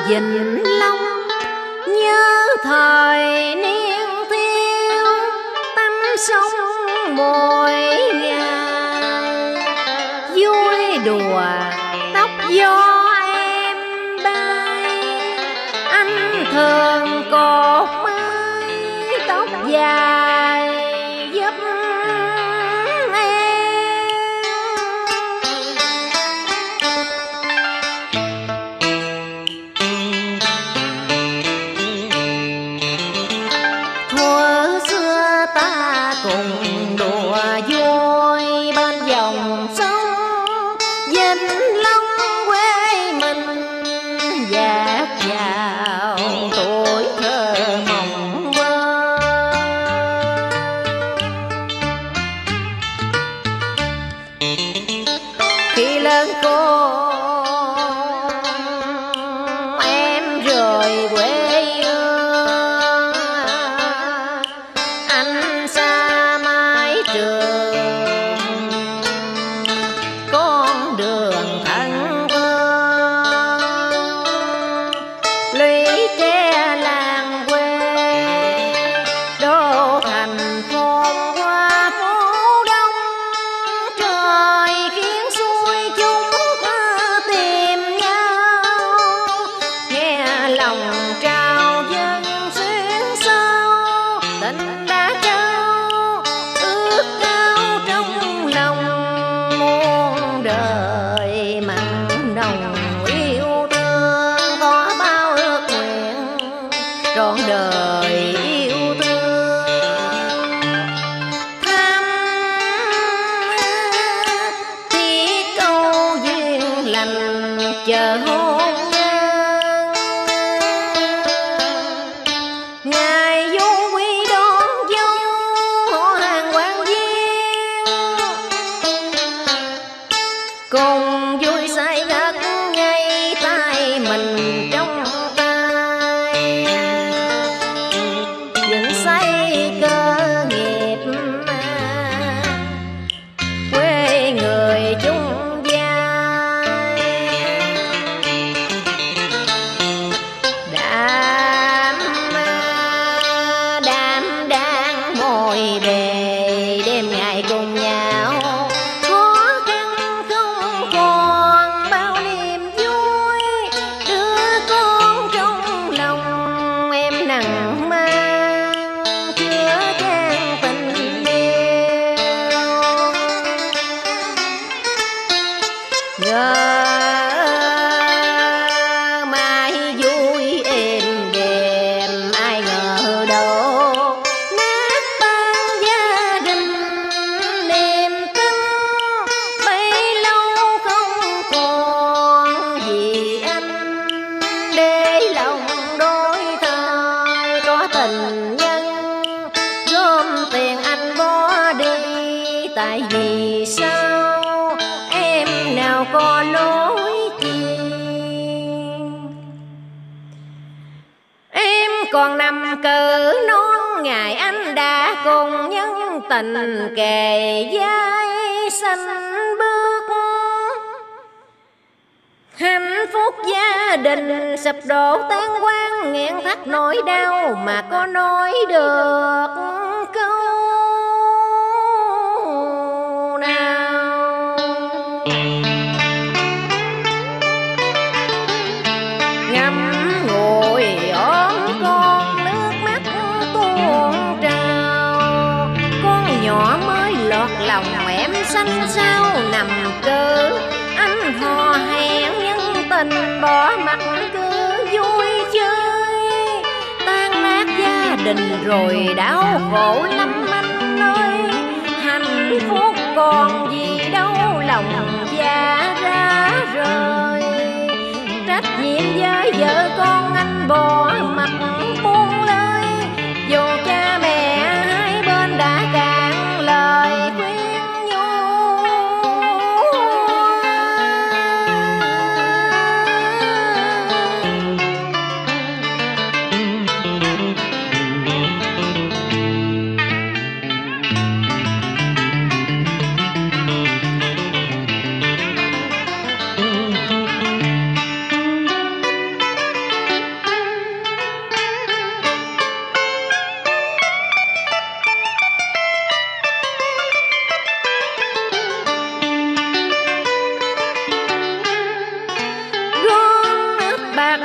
Vĩnh Long, nhớ thời niên thiếu tắm sông mỗi ngày, vui đùa tóc gió em bay. Anh thường cột mái tóc dài giúp cùng đùa vui bên dòng sông Vĩnh Long quê mình, dạt vào tuổi thơ mộng mơ. Khi lớn khôn em rời quê hương, anh xa mái trường con đường thân thương. Lũy tre làng quê đô thành phồn hoa phố đông, trời khiến xuôi chúng tìm nhau. Nghe lòng trao dân xuyên sâu, tình đã trao ước cao trong lòng. Muôn đời mặn nồng yêu thương, có bao ước nguyện trọn đời yêu thương. Thăm thiết câu duyên lành chờ hôn nhân, ngày vô quy đón dâu họ hàng quan viên, cùng vui say ngất ngay tay mình trong tay. Dựng xây cơ nghiệp quê người chung vai, đảm đang môi bề đêm ngày cùng nhau. Khó khăn không còn bao niềm vui, đứa con trong lòng em nặng mang chứa chan tình yêu. Ngờ mai vui êm đềm, ai ngờ đâu nát tan gia đình niềm tin. Bấy lâu không còn vì anh, để lòng đôi thời có tình nhân. Gom tiền anh bỏ đi, tại vì sao em nào có lối chi. Em còn nằm cỡ non, ngày anh đã cùng nhân tình kề vai xanh bước. Hạnh phúc gia đình sụp đổ tan quang, nghẹn thắt nỗi đau mà có nói được câu nào. Ngắm ngồi ôm con, nước mắt tuôn trào. Con nhỏ mới lọt lòng em xanh xao nằm cơ, anh hò hẹn nhân tình bỏ mặt cứ vui chơi. Tan nát gia đình rồi đau khổ lắm anh ơi, hạnh phúc còn gì đâu lòng già ra rời. Trách nhiệm với vợ con anh bỏ mặt buông lời, dù cha mẹ hai bên đã cạn lời khuyên nhủ.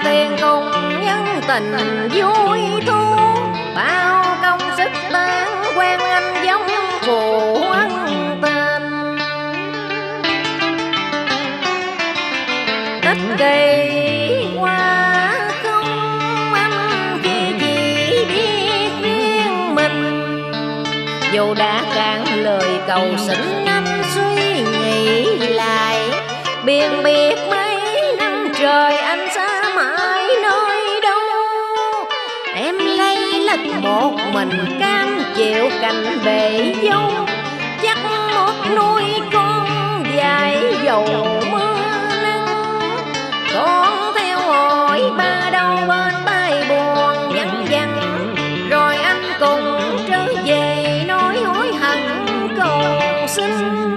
tiền cùng nhân tình vui thu, bao công sức tan quen anh giống phụ ân tình. Tích kỳ qua không anh chỉ biết riêng mình, dù đã cạn lời cầu xin anh suy nghĩ lại. Biền biệt mấy năm trời anh xa mãi nơi đâu, em lấy lất một mình cam chịu cảnh bể dâu. Chắc một nuôi con dài dầu mưa nắng, con theo hỏi ba đâu bên tay buồn vắng vắng. Rồi anh cùng trở về nói hối hận cầu xin.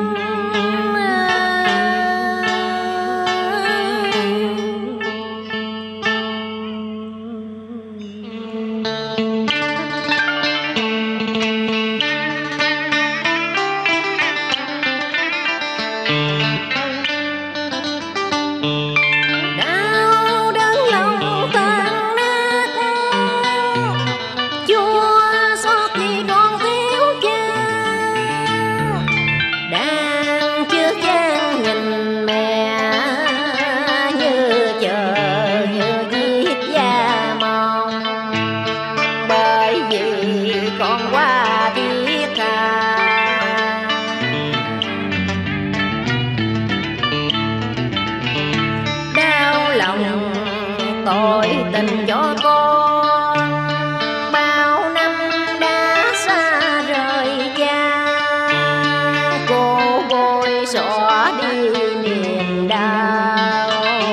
Tội tình cho con bao năm đã xa rời cha, cô bôi xõa đi niềm đau.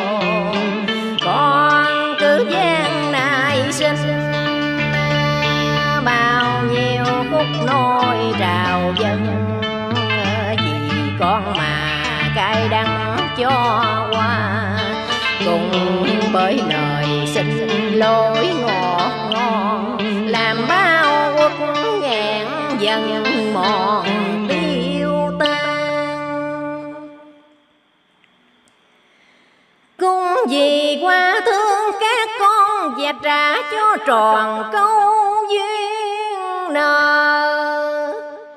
Con cứ gian nài xin bao nhiêu khúc nôi trào dâng, vì con mà cay đắng cho qua. Cùng bởi lời xin lỗi ngọt ngon, làm bao uất nghẹn dần mòn tiêu tan. Cũng vì qua thương các con và trả cho tròn câu duyên nợ,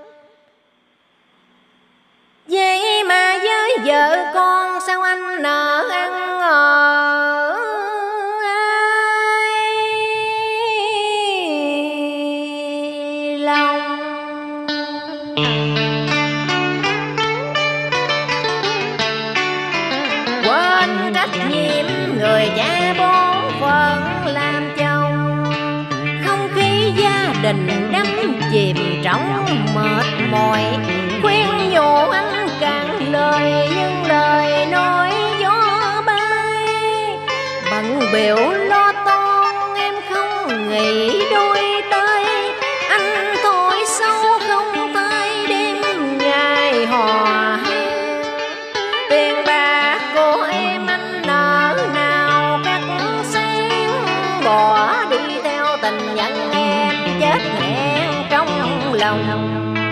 vậy mà với vợ con sao anh nợ ăn ở ai lòng. Quên trách nhiệm người cha bón phận làm chồng, không khí gia đình đắm chìm trong mệt mỏi. Khuyên nhủ anh cạn lời nhưng lời nói gió bay, bận biểu lo toan em không nghĩ đôi tay. Anh thôi sâu không tay đêm ngày hò hẹn, tiền bạc của em anh nợ nào cắt xén. Bỏ đi theo tình nhân em chết nghẹn trong lòng.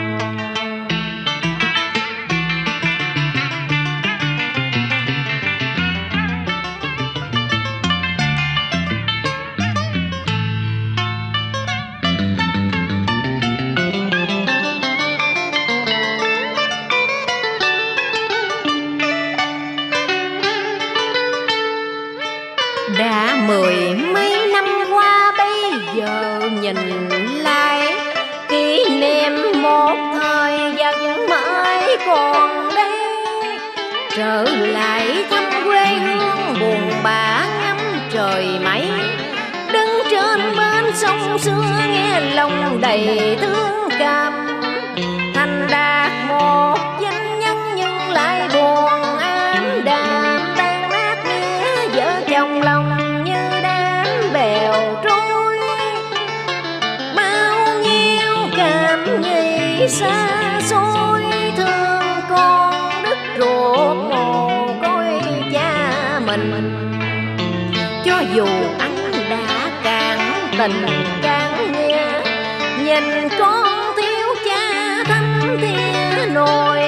Đã mười mấy năm qua bây giờ nhìn lại, kỷ niệm một thời vẫn mãi còn đây. Trở lại thăm quê hương buồn bã ngắm trời mây, đứng trên bên sông xưa nghe lòng đầy thương cảm. Thành đạt một danh nhân nhưng lại buồn ám đạm, tan nát nghĩa vợ chồng lòng như đám bèo trôi. Bao nhiêu cảm nghĩ xa xôi, thương con đứt ruột mồ côi cha mình. Cho dù anh đã cạn tình cạn nghĩa, nhìn con thiếu cha thắm thia nỗi